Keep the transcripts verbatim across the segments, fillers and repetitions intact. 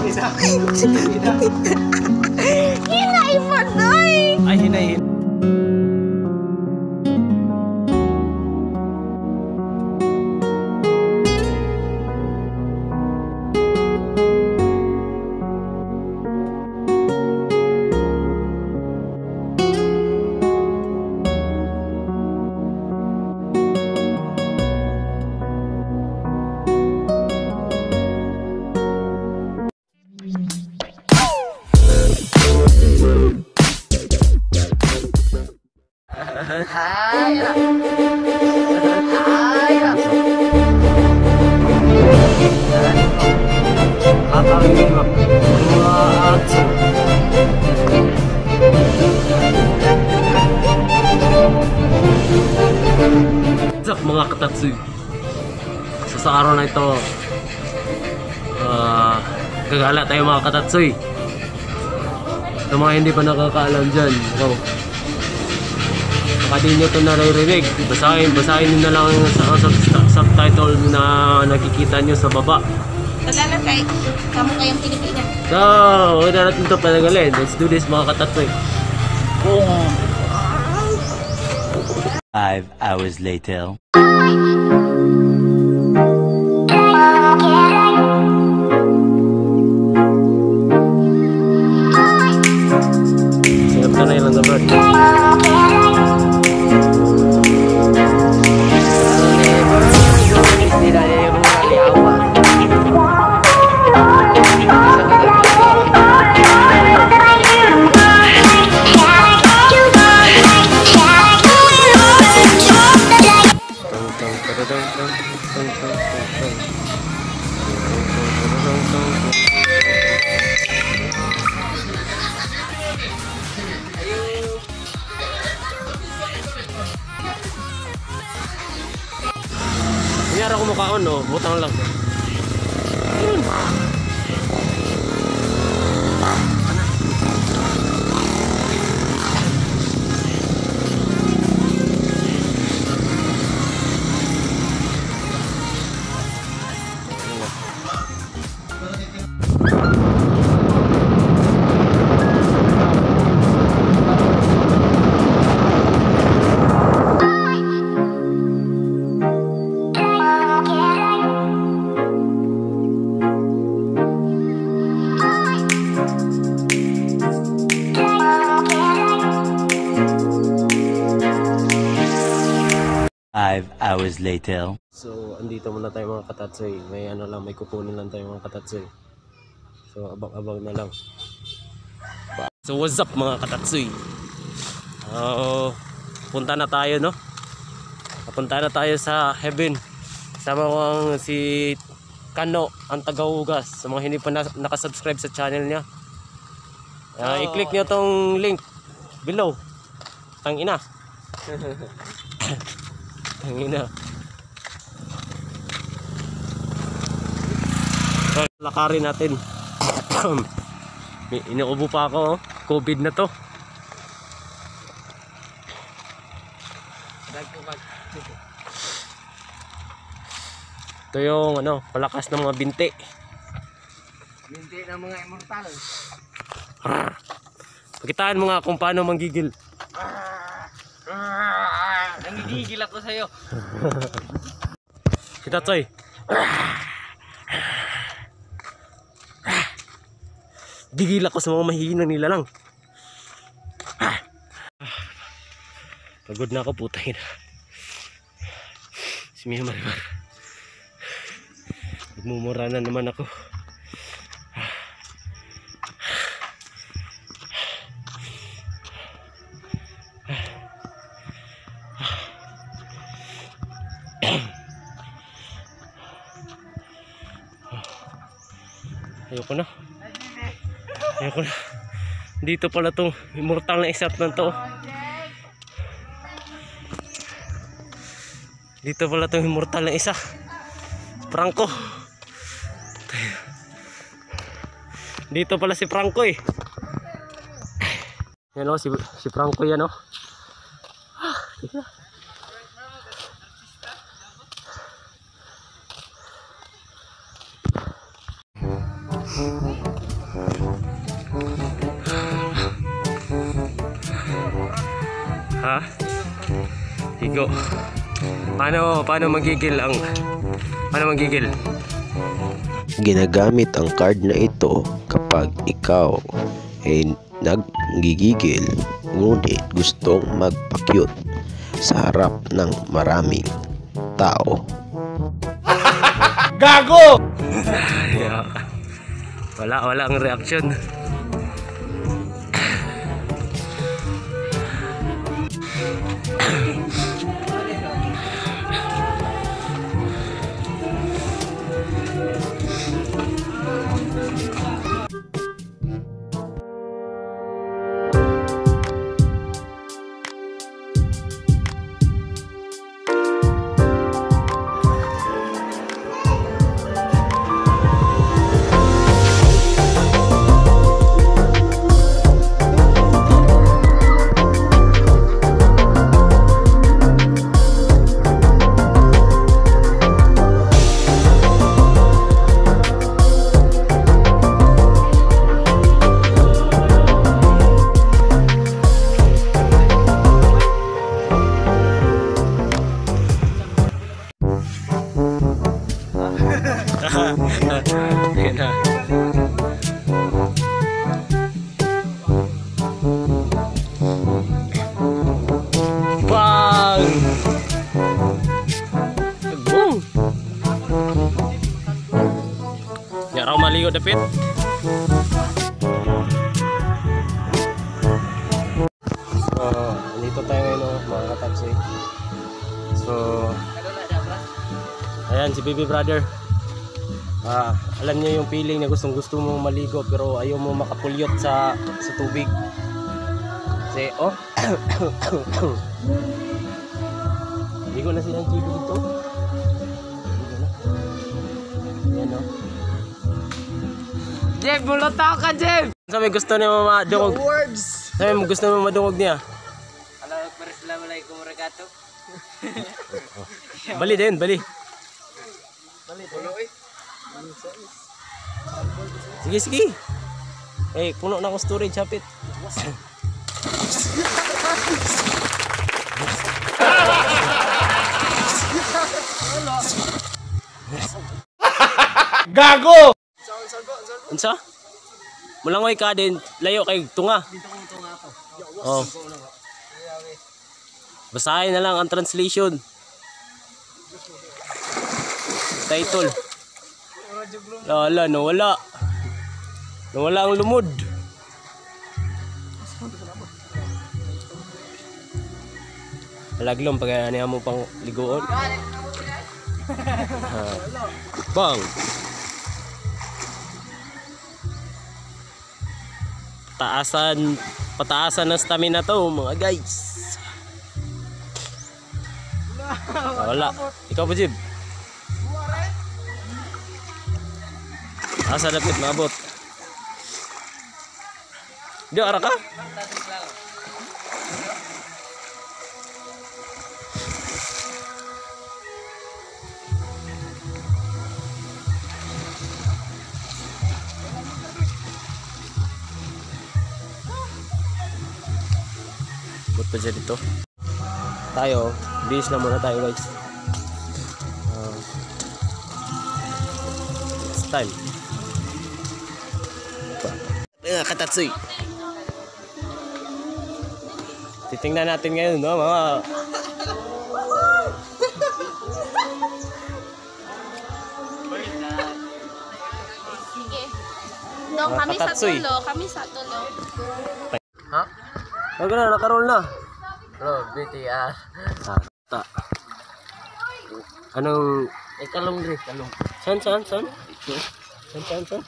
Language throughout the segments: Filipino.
Hinay pa doy. Ay, hinay. Mga katatsu, so sa araw na ito uh, gagala tayo mga katatsu. Sa mga hindi pa nakakaalam dyan, so, baka di nyo ito naririnig, basahin, basahin nyo na lang sa, sa, sa subtitle na nakikita nyo sa baba. Talaga kay kamu kayong Pilipina. So, huwag na natin ito panagalin. Let's do this mga katatsu. Boom! Five hours later. Siap ka na ilang dapat. Kunyara ko mukhaon, no? Butang lang. Yun. Five hours later. So, andito muna tayo mga katatsoy. May ano lang, may kukunin lang tayo mga katatsoy. So, abang-abang na lang. So, what's up mga katatsoy? Uh, punta na tayo, no? Punta na tayo sa heaven. Sama ko ang si Kano, ang tagahugas. Sa mga hindi pa na nakasubscribe sa channel niya. Uh, I-click nyo tong link below. Tang ina. Tang ina. So, lakarin natin. Inuubo pa ako, oh. COVID na to. Ito yung ano, palakas ng mga binti. Binti ng mga immortal. Pakitaan mo nga kung paano manggigil. Nangigigil ako sa'yo. Kita Toy. Gigil ako sa mga mahihinang nila lang. Pagod na ako, putay na. Si Mia Marimar. Nagmumura na naman ako. Ayoko na. Ayoko na. Dito pala tong immortal na isap na to. Dito pala tong immortal na isa. Franco. Dito pala si Franco eh. Yan o, si, si Franco yan o. Ah, tignan. maligo. Paano, paano magigil ang, paano magigil? Ginagamit ang card na ito kapag ikaw ay naggigigil ngunit gustong magpakyut sa harap ng maraming tao. Gago! Yeah. Wala, wala ang reaction. Yan na. Bang! Boom! Ya raw maligo dapit. So, dito tayo ngayon mga katapsi. So, ayan si baby brother. Ah, alam niyo yung feeling na gustong gusto mo maligo pero ayaw mo makapulyot sa sa tubig. Kasi oh. Ligo na silang chibi dito. Ligo na. Yan oh. Jeff, mulutaw ka, Jeff! Sabi gusto niya madungog. Words! Sabi mo gusto mo madungog niya. Assalamualaikum warahmatullahi wabarakatuh. Bali din, bali. Bali, tulo eh. Sige, sige. Eh, puno na akong storage, hapit. Gago! Unsa? Mulangoy ka din, layo kay tunga. Dito kong tunga to. Oh. Basahin na lang ang translation. Title. Wala, nawala. Nawala ang lumod. Alaglom pag ano mo pang ligoon. Bang. Taasan, pataasan ng stamina to mga guys. Wala. Ikaw po, Jib. Asa dapat maabot. Di ara ka? Buat pa dyan dito. Tayo, bis na muna tayo guys. Uh, it's time. Uh, katatsoy. Titingnan natin ngayon, no, mga Sige. No, kami sa Katatsoy. tulo, kami sa tulo. Ha? Huwag na, nakaroll na. Bro, B T R. Ah, ta. Anong, Eh, kalong dre, kalong. san, san, san? San, san, san?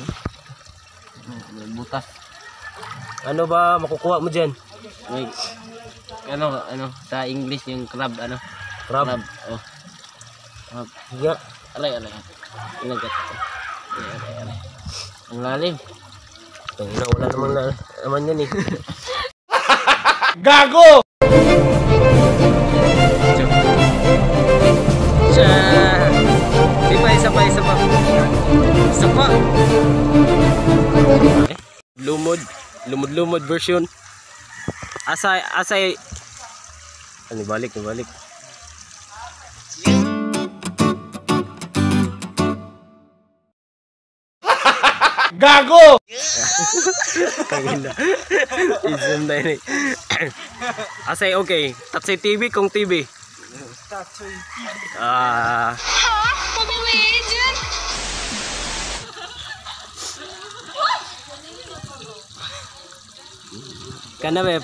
Butas. Ano ba makukuha mo dyan? May, ano, ano, sa English yung crab, ano? Crab? Crab, oh. Crab. Higa. Alay, alay. Inagat ako. Alay, alay, alay. Ang lalim. Tangina, wala naman na, naman yan eh. Gago! Siya. Di pa, isa pa, isa pa. Isa pa. Okay. Lumod. Lumod-lumod version. Asay, asay. Ano, balik, balik. Gago! Kangina. Isum na yun eh. Asay okay. Tatsay T V kung T V. Tatsay T V. Ah. Ha? Pag-uwi dyan? Kana ba?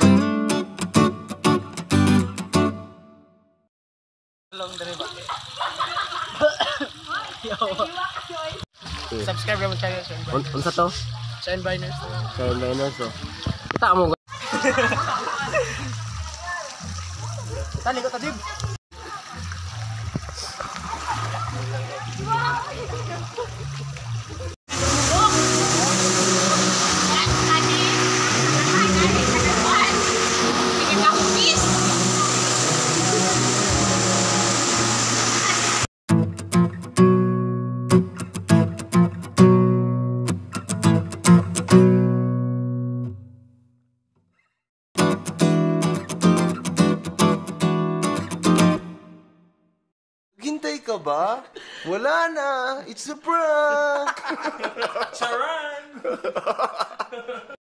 Subscribe naman tayo sa Un unsa to? Sa Enviners. Sa Linus oh. Kita mo. Tali ko tadib. Hintay ka ba? Wala na. It's a prank. Charan!